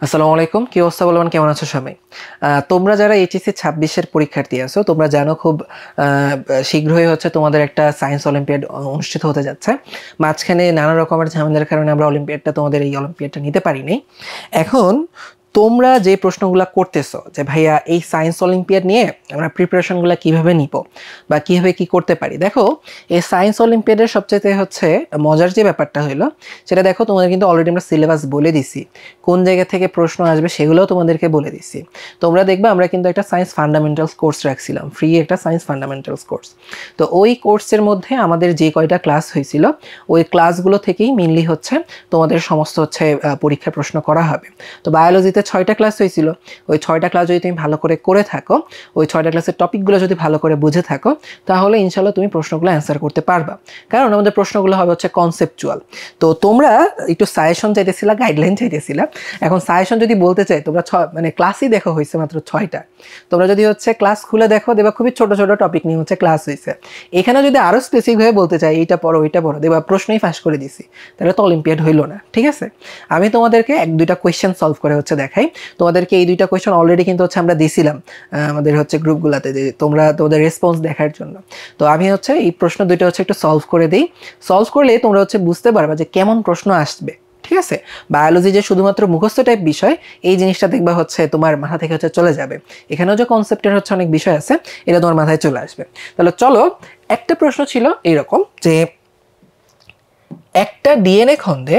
আসসালামু আলাইকুম, কি অবস্থা বলবেন, কেমন আছো সবাই? তোমরা যারা এইচএসসি 26-এর পরীক্ষার্থী আছো, তোমরা জানো খুব শীঘ্রই হচ্ছে তোমাদের একটা সায়েন্স অলিম্পিয়াড অনুষ্ঠিত হতে যাচ্ছে। মাঝখানে নানা রকমের ঝামেলার কারণে আমরা তোমাদের এই অলিম্পিয়াডটা নিতে পারিনি। এখন তোমরা যে প্রশ্নগুলো করতেছো যে ভাইয়া এই সায়েন্স অলিম্পিয়াড নিয়ে আমরা প্রিপারেশনগুলো কিভাবে নিব বা কিভাবে কি করতে পারি, দেখো এই সায়েন্স অলিম্পিয়াডের সবচেয়ে হচ্ছে মজার যে ব্যাপারটা হলো সেটা দেখো, তোমাদের কিন্তু অলরেডি আমরা সিলেবাস বলে দিছি, কোন জায়গা থেকে প্রশ্ন আসবে সেগুলোও তোমাদেরকে বলে দিছি। তোমরা দেখবে আমরা কিন্তু একটা সায়েন্স ফান্ডামেন্টালস কোর্স রাখছিলাম, ফ্রি একটা সায়েন্স ফান্ডামেন্টালস কোর্স। তো ওই কোর্সের মধ্যে আমাদের যে কয়টা ক্লাস হয়েছিল ওই ক্লাসগুলো থেকেই মেনলি হচ্ছে তোমাদের সমস্ত হচ্ছে পরীক্ষার প্রশ্ন করা হবে। তো বায়োলজিতে 6টা ক্লাস হয়েছিল, ওই 6টা ক্লাস যদি তুমি ভালো করে থাকো, ওই 6টা ক্লাসের টপিকগুলো যদি ভালো করে বুঝে থাকো, তাহলে ইনশাল্লাহ তুমি প্রশ্নগুলো অ্যান্সার করতে পারবা। কারণ আমাদের প্রশ্নগুলো হবে হচ্ছে কনসেপচুয়াল। তো তোমরা একটু সাজেশন চাইতেছিলা, গাইডলাইন চাইতেছিলা। এখন সাজেশন যদি বলতে চাই, তোমরা ক্লাসই দেখো হয়েছে মাত্র 6টা। তোমরা যদি হচ্ছে ক্লাস খুলে দেখো, দেখবা খুবই ছোট ছোট টপিক নিয়ে হচ্ছে ক্লাস হয়েছে। এখানে যদি আরও স্পেসিফিকভাবে বলতে চাই এইটা পড়ো ওইটা পড়ো, দেখবা প্রশ্নই ফাঁস করে দিছি, তাহলে তো অলিম্পিয়াড হইলো না। ঠিক আছে, আমি তোমাদেরকে 1-2টা কোয়েশ্চেন সলভ করে হচ্ছে দেখাই। তোমাদেরকে এই 2টা কোয়েশ্চেন অলরেডি কিন্তু হচ্ছে আমরা দিছিলাম আমাদের হচ্ছে গ্রুপগুলোতে, যে তোমাদের রেসপন্স দেখার জন্য। তো আমি হচ্ছে এই প্রশ্ন 2টা হচ্ছে একটু সলভ করে দিই। সলভ করলে তোমরা হচ্ছে বুঝতে পারবা যে কেমন প্রশ্ন আসবে। ঠিক আছে, বায়োলজি যে শুধুমাত্র মুখস্থ টাইপ বিষয়, এই জিনিসটা দেখবা হচ্ছে তোমার মাথা থেকে হচ্ছে চলে যাবে। এখানেও যে কনসেপ্টের হচ্ছে অনেক বিষয় আছে, এটা তোমার মাথায় চলে আসবে। তাহলে চলো, একটা প্রশ্ন ছিল এইরকম যে একটা ডিএনএ খণ্ডে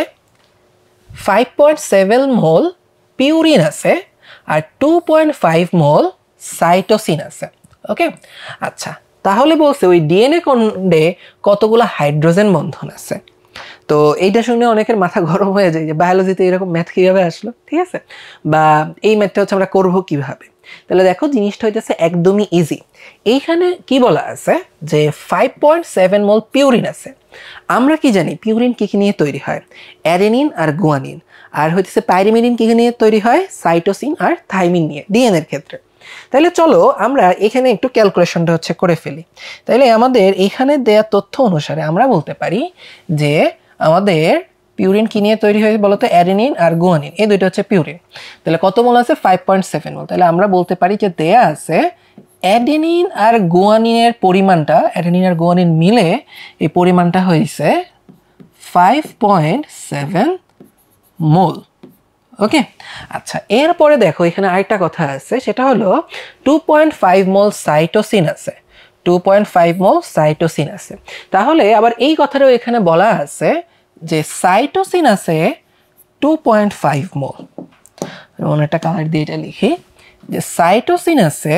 5.7 মোল পিউরিন আছে আর 2.5 মোল সাইটোসিন আছে। ওকে, আচ্ছা, তাহলে বলছে ওই ডিএনএ খণ্ডে কতগুলো হাইড্রোজেন বন্ধন আছে। তো এইটা শুনে অনেকের মাথা গরম হয়ে যায় যে বায়োলজিতে এরকম ম্যাথ কীভাবে আসলো, ঠিক আছে, বা এই ম্যাথটা হচ্ছে আমরা করবো কীভাবে। তাহলে দেখো, জিনিসটা হইতেছে একদমই ইজি। এইখানে কি বলা আছে যে 5.7 মোল পিউরিন আছে। আমরা কি জানি পিউরিন কী কী নিয়ে তৈরি হয়? অ্যাডেনিন আর গুয়ানিন। আর হইতেছে পাইরিমিডিন কী নিয়ে তৈরি হয়? সাইটোসিন আর থাইমিন নিয়ে, ডিএনএর ক্ষেত্রে। তাহলে চলো আমরা এখানে একটু ক্যালকুলেশনটা হচ্ছে করে ফেলি। তাইলে আমাদের এখানে দেয়া তথ্য অনুসারে আমরা বলতে পারি যে আমাদের পিউরিন কি নিয়ে তৈরি হয় বলতো? অ্যাডেনিন আর গুয়ানিন, এই দুইটা হচ্ছে পিউরিন। তাহলে কত মোল আছে? 5.7 মোল। তাহলে আমরা বলতে পারি যে দেয়া আছে অ্যাডেনিন আর গুয়ানিনের পরিমাণটা, অ্যাডেনিন আর গুয়ানিন মিলে এই পরিমাণটা হয়েছে 5.7 মোল। ওকে, আচ্ছা, এরপরে দেখো এখানে আরেকটা কথা আছে, সেটা হলো 2.5 মোল সাইটোসিন আছে। 2.5 মোল সাইটোসিন আছে। তাহলে আবার এই কথাটাও এখানে বলা আছে যে সাইটোসিন আছে 2.5 মোল। একটা কালার দিয়ে এটা লিখি যে সাইটোসিন আছে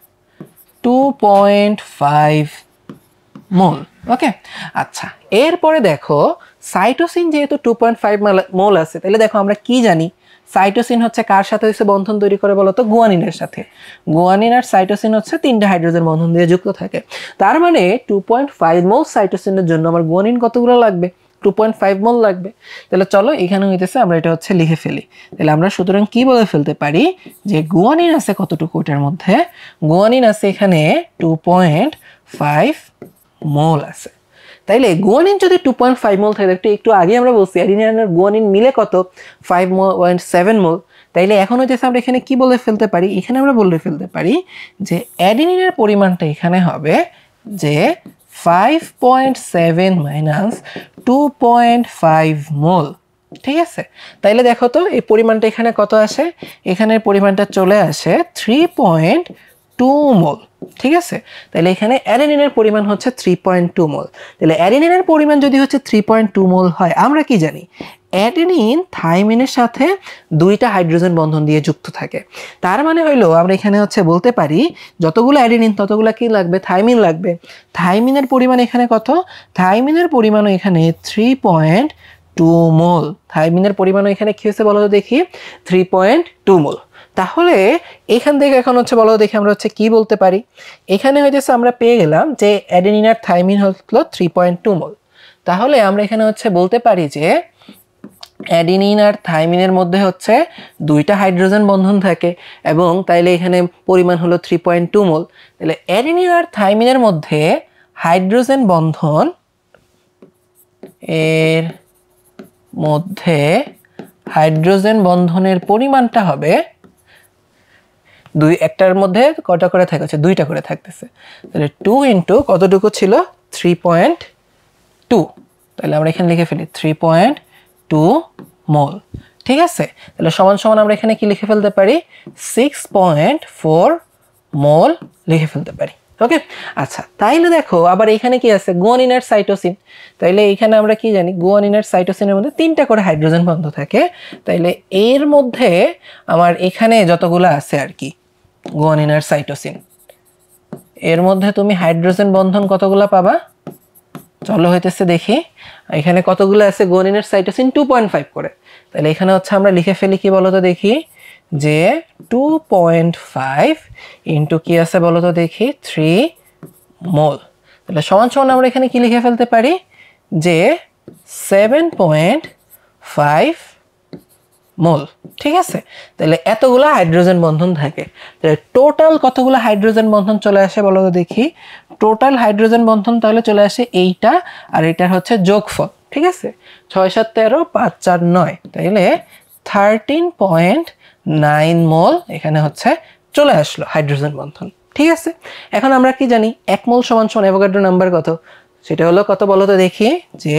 2.5 মোল। ওকে, আচ্ছা, এরপরে দেখো সাইটোসিন যেহেতু 2.5 মোল আছে, তাহলে দেখো আমরা কি জানি সাইটোসিন হচ্ছে কার সাথে হচ্ছে বন্ধন তৈরি করে বলতো? গুয়ানিনের সাথে। গুয়ানিন আর সাইটোসিন হচ্ছে 3টা হাইড্রোজেন বন্ধন দিয়ে যুক্ত থাকে। তার মানে 2.5 মোল সাইটোসিনের জন্য আমার গুয়ানিন কতগুলো লাগবে? 2.5 মোল লাগবে। তাহলে চলো এখানে হইতেছে আমরা এটা হচ্ছে লিখে ফেলি। তাহলে আমরা সুতরাং কি বলে ফেলতে পারি যে গুয়ানিন আছে কতটুকু এটার মধ্যে? গুয়ানিন আছে এখানে 2.5 মোল আছে। তাইলে গুয়ানিন যদি 2.5 মোল থাকে, একটু আগে আমরা বলছি অ্যাডেনিন আর গুয়ানিন মিলে কত? 5.7 মোল। তাইলে এখন হইতেছে আমরা এখানে কি বলে ফেলতে পারি? এখানে আমরা বলে ফেলতে পারি যে অ্যাডেনিনের পরিমাণটা এখানে হবে যে 5.7 মাইনাস 2.5 মোল। ঠিক আছে, তাইলে দেখো তো এই পরিমাণটা এখানে কত আসে? এখানের পরিমাণটা চলে আসে 3.2 মোল। ঠিক আছে, তাহলে এখানে অ্যাডেনিনের পরিমাণ হচ্ছে 3.2 মোল। তাহলে অ্যাডেনিনের পরিমাণ যদি হচ্ছে 3.2 মোল হয়, আমরা কি জানি অ্যাডেনিন থাইমিনের সাথে 2টা হাইড্রোজেন বন্ধন দিয়ে যুক্ত থাকে। তার মানে হইলো আমরা এখানে হচ্ছে বলতে পারি যতগুলো অ্যাডেনিন ততগুলো কি লাগবে? থাইমিন লাগবে। থাইমিনের পরিমাণ এখানে কত? থাইমিনের পরিমাণও এখানে 3.2 মোল। থাইমিনের পরিমাণও এখানে কি হয়েছে বলো তো দেখি? 3.2 মোল। তাহলে এখান থেকে এখন হচ্ছে বলো দেখি আমরা হচ্ছে কি বলতে পারি? এখানে হইতেছে আমরা পেয়ে গেলাম যে অ্যাডেনিন আর থাইমিন হলো 3.2 মোল। তাহলে আমরা এখানে হচ্ছে বলতে পারি যে অ্যাডেনিন আর থাইমিনের মধ্যে হচ্ছে 2টা হাইড্রোজেন বন্ধন থাকে এবং তাইলে এখানে পরিমাণ হলো 3.2 মোল। তাহলে অ্যাডেনিন আর থাইমিনের মধ্যে হাইড্রোজেন বন্ধন এর মধ্যে হাইড্রোজেন বন্ধনের পরিমাণটা হবে দুই, একটার মধ্যে কটা করে থাকছে, দুইটা করে থাকতেছে, তাহলে 2 ইন্টু কতটুকু ছিল 3.2, তাহলে আমরা এখানে লিখে ফেলি 3.2 মোল। ঠিক আছে, তাহলে সমান সমান আমরা এখানে কি লিখে ফেলতে পারি 6.4 মোল লিখে ফেলতে পারি। ওকে, আচ্ছা তাইলে দেখো আবার এখানে কি আছে গুয়ানিন আর সাইটোসিন, তাইলে এখানে আমরা কি জানি গুয়ানিন আর সাইটোসিনের মধ্যে 3টা করে হাইড্রোজেন বন্ধ থাকে, তাইলে এর মধ্যে আমার এখানে যতগুলো আছে আর কি গুয়ানিন আর সাইটোসিন, এর মধ্যে তুমি হাইড্রোজেন বন্ধন কতগুলা পাবা, চলো হইতেছে দেখি এখানে কতগুলো আছে গুয়ানিন আর সাইটোসিন 2.5 করে, তাহলে এখানে হচ্ছে আমরা লিখে ফেলি কি বলতো দেখি যে 2.5 ইন্টু কি আছে বলতো দেখি 3 মোল, তাহলে সমান সমান আমরা এখানে কি লিখে ফেলতে পারি যে 7.5 মোল। ঠিক আছে, তাহলে এতগুলা হাইড্রোজেন বন্ধন থাকে, তাহলে টোটাল কতগুলো হাইড্রোজেন বন্ধন চলে আসে বলো তো দেখি, টোটাল হাইড্রোজেন বন্ধন তাহলে চলে আসে এইটা আর এটার হচ্ছে যোগফল। ঠিক আছে, 6 7 13 5 4 9, তাইলে 13.9 মোল এখানে হচ্ছে চলে আসলো হাইড্রোজেন বন্ধন। ঠিক আছে, এখন আমরা কি জানি 1 মোল সমান সমান অ্যাভোগাড্রো নাম্বার কত, সেটা হলো কত বলো তো দেখি যে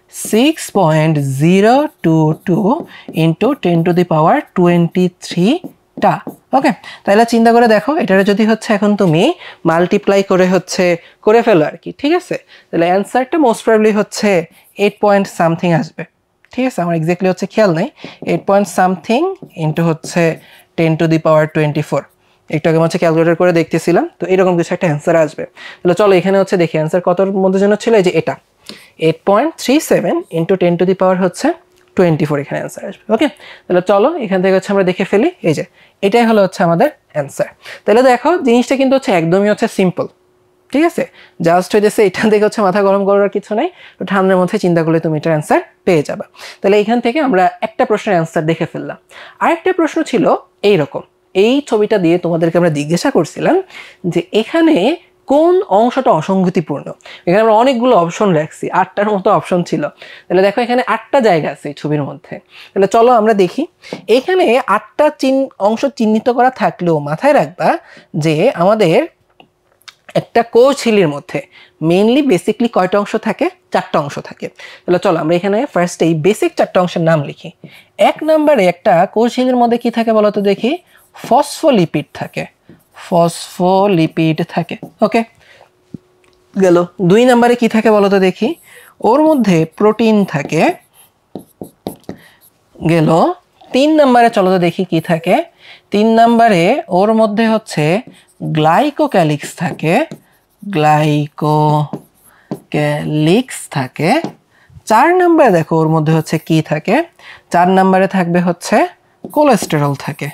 6.022 ইন্টু 10⁻23 টা। ওকে, তাহলে চিন্তা করে দেখো এটারে যদি হচ্ছে এখন তুমি মাল্টিপ্লাই করে হচ্ছে করে ফেলো আর কি। ঠিক আছে, তাহলে অ্যান্সারটা মোস্ট প্রবাবলি হচ্ছে 8 পয়েন্ট সামথিং আসবে। ঠিক আছে, আমার এক্স্যাক্টলি হচ্ছে খেয়াল নাই, 8 পয়েন্ট সামথিং ইন্টু হচ্ছে 10⁻24, একটু আগে হচ্ছে ক্যালকুলেটর করে দেখতেছিলাম, তো এরকম কিছু একটা অ্যান্সার আসবে। তাহলে চলো এখানে হচ্ছে দেখি অ্যান্সার কতর মধ্যে যেন ছিল, এই যে এটা 8.37 ইন্টু 10⁻24 এখানে অ্যান্সার আসবে। ওকে, তাহলে চলো এখান থেকে হচ্ছে আমরা দেখে ফেলি, এই যে এটাই হলো হচ্ছে আমাদের অ্যান্সার। তাহলে দেখো জিনিসটা কিন্তু হচ্ছে একদমই হচ্ছে সিম্পল। ঠিক আছে, জাস্ট হইতেছে এটা থেকে হচ্ছে মাথা গরম করার কিছু নাই, তো ঠান্ডার মধ্যে চিন্তা করলে তুমি এটার অ্যান্সার পেয়ে যাবে। তাহলে এখান থেকে আমরা একটা প্রশ্নের অ্যান্সার দেখে ফেললাম। আরেকটা প্রশ্ন ছিল এইরকম, এই ছবিটা দিয়ে তোমাদেরকে আমরা জিজ্ঞাসা করছিলাম যে এখানে কোন অংশটা অসঙ্গতিপূর্ণ। এখানে আমরা অনেকগুলো অপশন রাখছি, 8টার মতো অপশন ছিল। তাহলে দেখো এখানে 8টা জায়গা আছে এই ছবির মধ্যে, তাহলে চলো আমরা দেখি। এখানে 8টা অংশ চিহ্নিত করা থাকলেও মাথায় রাখবা যে আমাদের একটা কোষ ঝিল্লির মধ্যে মেইনলি বেসিকলি কয়টা অংশ থাকে, 4টা অংশ থাকে। তাহলে চলো আমরা এখানে ফার্স্ট এই বেসিক 4টা অংশের নাম লিখি। 1 নম্বরে একটা কোষ ঝিল্লির মধ্যে কি থাকে বলতো দেখি, ফসফোলিপিড থাকে, ফসফোলিপিড থাকে। ওকে, গেল। 2 নম্বরে কি থাকে বলতো দেখি, ওর মধ্যে প্রোটিন থাকে, গেল। 3 নম্বরে চলো তো দেখি কি থাকে, 3 নম্বরে ওর মধ্যে হচ্ছে গ্লাইকোক্যালিক্স থাকে, গ্লাইকোক্যালিক্স থাকে। 4 নম্বরে দেখো ওর মধ্যে হচ্ছে কি থাকে, 4 নম্বরে থাকবে হচ্ছে কোলেস্টেরল থাকে,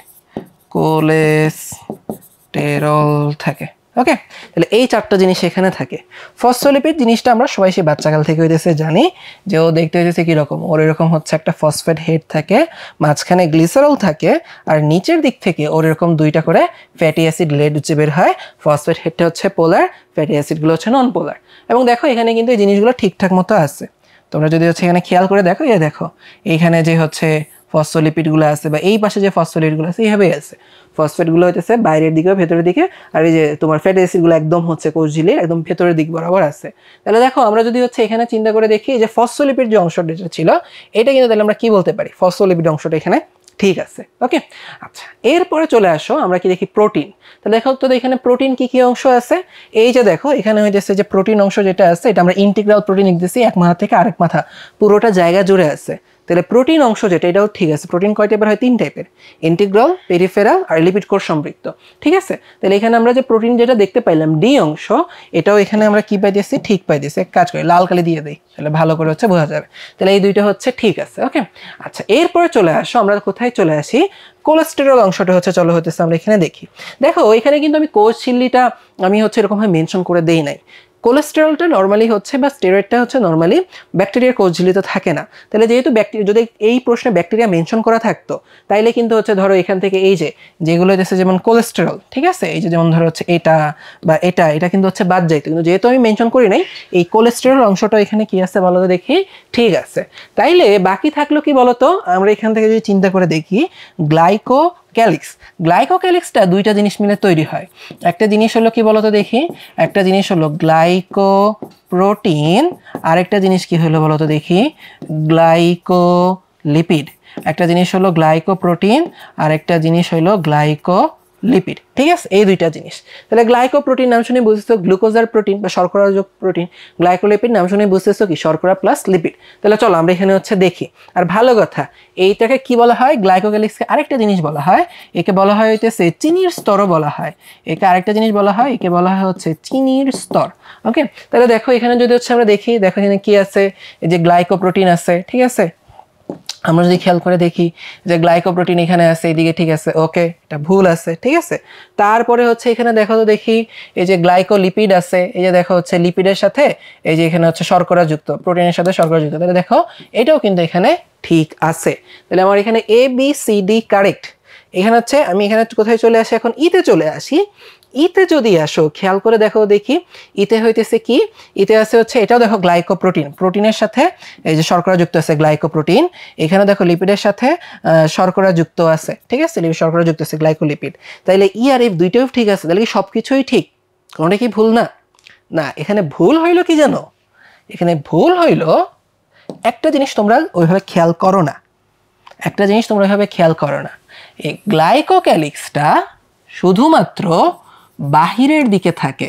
কোলেস্টেরল থাকে। ওকে, তাহলে এই 4টা জিনিস এখানে থাকে। ফসফোলিপিড জিনিসটা আমরা সবাই সেই বাচ্চাকাল থেকে হইতেছে জানি যে ও দেখতে হইতেছে কিরকম, ওর এরকম হচ্ছে একটা ফসফেট হেড থাকে, মাঝখানে গ্লিসারল থাকে, আর নিচের দিক থেকে ওর এরকম 2টা করে ফ্যাটি অ্যাসিড লেড হচ্ছে বের হয়। ফসফেট হেডটা হচ্ছে পোলার, ফ্যাটি অ্যাসিডগুলো হচ্ছে নন পোলার। এবং দেখো এখানে কিন্তু এই জিনিসগুলো ঠিকঠাক মতো আছে, তোমরা যদি হচ্ছে এখানে খেয়াল করে দেখো, এই দেখো এইখানে যে হচ্ছে ফসফোলিপিডগুলো আছে বা এই পাশে যে ফসফোলিপিডগুলো আছে এইভাবেই আছে। ফসফেটগুলো হইতেছে বাইরের দিকে ভেতরের দিকে, আর এই যে তোমার ফ্যাটি অ্যাসিডগুলো একদম হচ্ছে কোষ ঝিল্লির একদম ভেতরের দিক বরাবর আছে। তাহলে দেখো আমরা যদি হচ্ছে এখানে চিন্তা করে দেখি যে ফসফোলিপিড যে অংশটা ছিল এটা কিন্তু তাহলে আমরা কি বলতে পারি, ফসফোলিপিড অংশটা এখানে ঠিক আছে। ওকে, আচ্ছা এরপরে চলে আসো আমরা কি দেখি প্রোটিন। তাহলে দেখো তো এখানে প্রোটিন কি কি অংশ আছে, এই যে দেখো এখানে হইতেছে যে প্রোটিন অংশ যেটা আছে এটা আমরা ইন্টিগ্রাল প্রোটিন লিখতেছি, এক মাথা থেকে আরেক মাথা পুরোটা জায়গা জুড়ে আছে। তাহলে প্রোটিন অংশ যেটা এটাও ঠিক আছে। প্রোটিন কয় টাইপের হয়, 3 টাইপের, ইন্টিগ্রাল, পেরিফেরাল আর লিপিড কোষ সম্পৃক্ত। ঠিক আছে, তাহলে এখানে আমরা যে প্রোটিন যেটা দেখতে পাইলাম ডি অংশ, এটাও এখানে আমরা কি পাইতেছি, ঠিক পাইতেছি। এক কাজ করি লাল কালি দিয়ে দিই, তাহলে ভালো করে হচ্ছে বোঝা যাবে। তাহলে এই 2টা হচ্ছে ঠিক আছে। ওকে, আচ্ছা এরপরে চলে আসো আমরা কোথায় চলে আসি, কোলেস্টেরল অংশটা হচ্ছে চলো হতেছে আমরা এখানে দেখি। দেখো এখানে কিন্তু আমি কোষ ঝিল্লিটা আমি হচ্ছে এরকম ভাবে মেনশন করে দেই নাই, কোলেস্টেরলটা নর্মালি হচ্ছে বা স্টেরয়েডটা হচ্ছে নর্মালি ব্যাকটেরিয়ার কোষঝিল্লিত থাকে না। তাহলে যেহেতু ব্যাকটেরিয়া, যদি এই প্রশ্নে ব্যাকটেরিয়া মেনশন করা থাকতো তাইলে কিন্তু হচ্ছে ধরো এখান থেকে এই যে যেগুলো হচ্ছে যেমন কোলেস্টেরল, ঠিক আছে, এই যে যেমন ধরো হচ্ছে এটা বা এটা কিন্তু হচ্ছে বাদ যাইতো, কিন্তু যেহেতু আমি মেনশন করি নাই এই কোলেস্টেরল অংশটা এখানে কি আছে বলো তো দেখি, ঠিক আছে। তাইলে বাকি থাকলো কি বলতো, আমরা এখান থেকে যদি চিন্তা করে দেখি গ্লাইকোক্যালিক্সটা দুইটা জিনিস মিলে তৈরি হয়। একটা জিনিস হলো কি বলতো দেখি, একটা জিনিস হলো গ্লাইকোপ্রোটিন, আরেকটা জিনিস কি হলো বলতো দেখি, গ্লাইকোলিপিড। একটা জিনিস হলো গ্লাইকোপ্রোটিন, আরেকটা জিনিস হলো গ্লাইকোলিপিড, ঠিক আছে, এই দুইটা জিনিস। তাহলে গ্লাইকোপ্রোটিন নাম শুনে বুঝতেছো গ্লুকোজার প্রোটিন বা শর্করাযুক্ত প্রোটিন, গ্লাইকোলিপিড নাম শুনে বুঝতেছো কি শর্করা প্লাস লিপিড। তাহলে চলো আমরা এখানে হচ্ছে দেখি। আর ভালো কথা, এইটাকে কি বলা হয়, গ্লাইকোক্যালিক্সকে আরেকটা জিনিস বলা হয়, একে বলা হয় হইতেছে চিনির স্তরও বলা হয়। একে আরেকটা জিনিস বলা হয়, একে বলা হয় হচ্ছে চিনির স্তর। ওকে, তাহলে দেখো এখানে যদি হচ্ছে আমরা দেখি, দেখো এখানে কি আছে, এই যে গ্লাইকোপ্রোটিন আছে, ঠিক আছে, আমরা যদি খেয়াল করে দেখি যে গ্লাইকোপ্রোটিন এখানে আছে এইদিকে, ঠিক আছে, ওকে, এটা ভুল আছে, ঠিক আছে। তারপরে হচ্ছে এখানে দেখো তো দেখি এই যে গ্লাইকোলিপিড আছে, এই যে দেখো হচ্ছে লিপিডের সাথে এই যে এখানে হচ্ছে শর্করা যুক্ত, প্রোটিনের সাথে শর্করা যুক্ত, তাহলে দেখো এটাও কিন্তু এখানে ঠিক আছে। তাহলে আমার এখানে A B C D correct. এখানে হচ্ছে আমি এখানে কোথায় চলে আসি, এখন ইতে চলে আসি। ইতে যদি আসো খেয়াল করে দেখো দেখি, ইতে হইতেছে কি, ইতে আছে হচ্ছে এটাও দেখো গ্লাইকোপ্রোটিন, প্রোটিনের সাথে এই যে শর্করা যুক্ত আছে গ্লাইকোপ্রোটিন, এখানে দেখো লিপিডের সাথে শর্করা যুক্ত আছে, ঠিক আছে, শর্করা যুক্ত আছে গ্লাইকোলিপিড। তাইলে ই আর এফ দুইটাও ঠিক আছে, তাহলে কি সবকিছুই ঠিক, কোনটা কি ভুল না? না, এখানে ভুল হইলো কি জানো, এখানে ভুল হইলো একটা জিনিস তোমরা ওইভাবে খেয়াল করো না, একটা জিনিস তোমরা ওইভাবে খেয়াল করো না, এই গ্লাইকোক্যালিক্সটা শুধুমাত্র বাহিরের দিকে থাকে,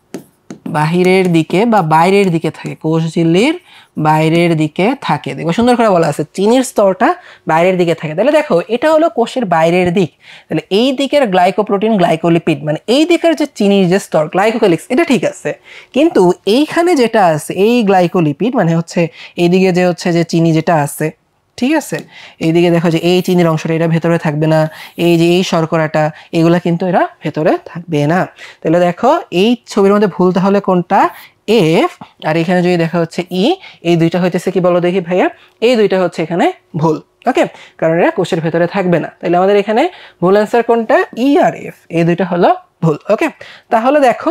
বাহিরের দিকে বা বাইরের দিকে থাকে, কোষঝিল্লির বাইরের দিকে থাকে। দেখো সুন্দর করে বলা আছে চিনির স্তরটা বাইরের দিকে থাকে। তাহলে দেখো এটা হলো কোষের বাইরের দিক, তাহলে এই দিকের গ্লাইকোপ্রোটিন গ্লাইকোলিপিড মানে এই দিকের যে চিনির যে স্তর গ্লাইকোক্যালিক্স এটা ঠিক আছে, কিন্তু এইখানে যেটা আছে এই গ্লাইকোলিপিড মানে হচ্ছে এইদিকে যে হচ্ছে যে চিনি যেটা আছে, ঠিক আছে, এইদিকে দেখো যে এই চিনির অংশটা এটা ভেতরে থাকবে না, এই যে এই শর্করাটা এগুলা কিন্তু এরা ভেতরে থাকবে না। তাহলে দেখো এই ছবির মধ্যে ভুল তাহলে কোনটা, এফ, আর এখানে যদি দেখা হচ্ছে ই, এই দুইটা হইতেছে কি বলো দেখি ভাইয়া, এই দুইটা হচ্ছে এখানে ভুল। ওকে, কারণ এরা কোষের ভেতরে থাকবে না। তাহলে আমাদের এখানে ভুল অ্যান্সার কোনটা, ই আর এফ, এই দুইটা হলো ভুল। ওকে, তাহলে দেখো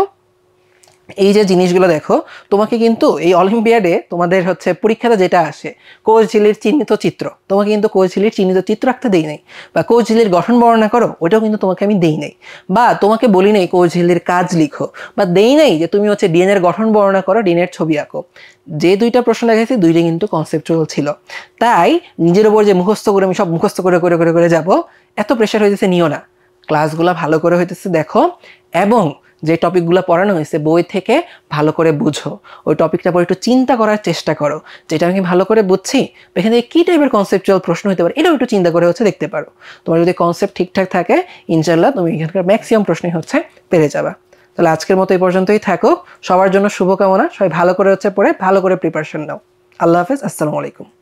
এই যে জিনিসগুলো দেখো, তোমাকে কিন্তু এই অলিম্পিয়াডে তোমাদের হচ্ছে পরীক্ষাতে যেটা আসে কোষঝিল্লির চিহ্নিত চিত্র, তোমাকে কিন্তু কোষঝিল্লির চিহ্নিত চিত্র আঁকতে দেই নাই, বা কোষঝিল্লির গঠন বর্ণনা করো ওইটাও কিন্তু তোমাকে আমি দেই নাই, বা তোমাকে বলি নাই কোষঝিল্লির কাজ লিখো, বা দেই নাই যে তুমি হচ্ছে ডিএনএর গঠন বর্ণনা করো, ডিএনএর ছবি আঁকো। যে দুইটা প্রশ্ন দেখাইছি দুইটা কিন্তু কনসেপচুয়াল ছিল। তাই নিজের উপর যে মুখস্থ করে আমি সব মুখস্থ করে করে করে করে যাবো, এত প্রেশার হইতেছে নিও না। ক্লাসগুলো ভালো করে হইতেছে দেখো, এবং যে টপিকগুলো পড়ানো হয়েছে বই থেকে ভালো করে বুঝো, ওই টপিকটা পরে একটু চিন্তা করার চেষ্টা করো, যেটা আমি ভালো করে বুঝছি এখানে কী টাইপের কনসেপচুয়াল প্রশ্ন হতে পারে এটাও একটু চিন্তা করে হচ্ছে দেখতে পারো। তোমার যদি কনসেপ্ট ঠিকঠাক থাকে ইনশাল্লাহ তুমি এখানকার ম্যাক্সিমাম প্রশ্নই হচ্ছে পেরে যাবা। তাহলে আজকের মতো এই পর্যন্তই থাকো, সবার জন্য শুভকামনা, সবাই ভালো করে হচ্ছে পড়ে ভালো করে প্রিপারেশন নাও। আল্লাহ হাফেজ, আসসালামু আলাইকুম।